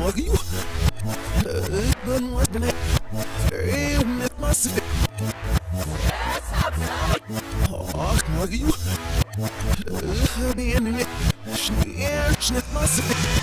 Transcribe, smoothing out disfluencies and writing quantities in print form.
you. But what's been with my sister? Oh, you. The internet. Schnitt my sister.